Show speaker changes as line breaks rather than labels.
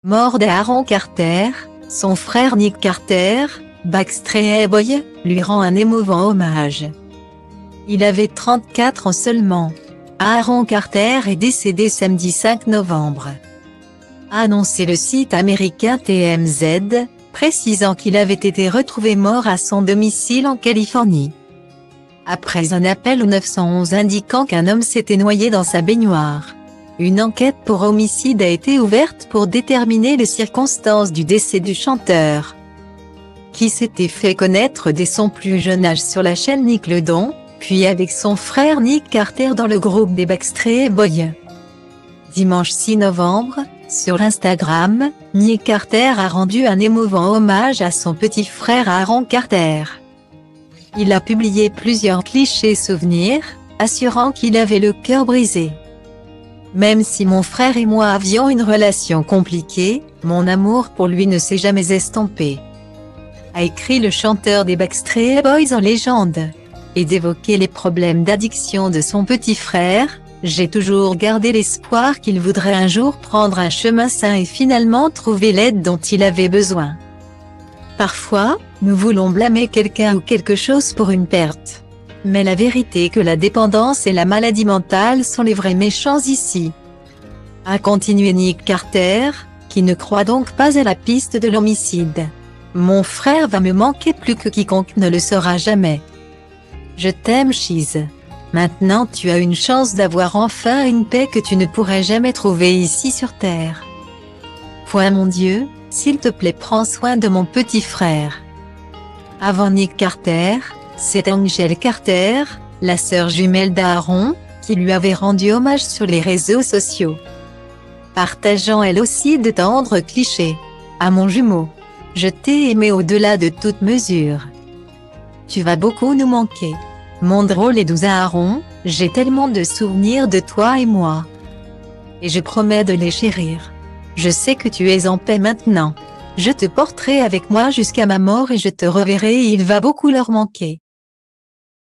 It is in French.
Mort d'Aaron Carter, son frère Nick Carter, Backstreet Boys, lui rend un émouvant hommage. Il avait 34 ans seulement. Aaron Carter est décédé samedi 5 novembre. A annoncé le site américain TMZ, précisant qu'il avait été retrouvé mort à son domicile en Californie. Après un appel au 911 indiquant qu'un homme s'était noyé dans sa baignoire. Une enquête pour homicide a été ouverte pour déterminer les circonstances du décès du chanteur, qui s'était fait connaître dès son plus jeune âge sur la chaîne Nickelodeon, puis avec son frère Nick Carter dans le groupe des Backstreet Boys. Dimanche 6 novembre, sur Instagram, Nick Carter a rendu un émouvant hommage à son petit frère Aaron Carter. Il a publié plusieurs clichés souvenirs, assurant qu'il avait le cœur brisé. Même si mon frère et moi avions une relation compliquée, mon amour pour lui ne s'est jamais estompé, a écrit le chanteur des Backstreet Boys en légende. Et d'évoquer les problèmes d'addiction de son petit frère, j'ai toujours gardé l'espoir qu'il voudrait un jour prendre un chemin sain et finalement trouver l'aide dont il avait besoin. Parfois, nous voulons blâmer quelqu'un ou quelque chose pour une perte. Mais la vérité est que la dépendance et la maladie mentale sont les vrais méchants ici. A continué Nick Carter, qui ne croit donc pas à la piste de l'homicide. Mon frère va me manquer plus que quiconque ne le saura jamais. Je t'aime Cheese. Maintenant tu as une chance d'avoir enfin une paix que tu ne pourrais jamais trouver ici sur Terre. Mon Dieu, s'il te plaît prends soin de mon petit frère. Avant Nick Carter, c'est Angel Carter, la sœur jumelle d'Aaron, qui lui avait rendu hommage sur les réseaux sociaux, partageant elle aussi de tendres clichés. À mon jumeau, je t'ai aimé au-delà de toute mesure. Tu vas beaucoup nous manquer. Mon drôle et doux Aaron, j'ai tellement de souvenirs de toi et moi. Et je promets de les chérir. Je sais que tu es en paix maintenant. Je te porterai avec moi jusqu'à ma mort et je te reverrai et il va beaucoup leur manquer.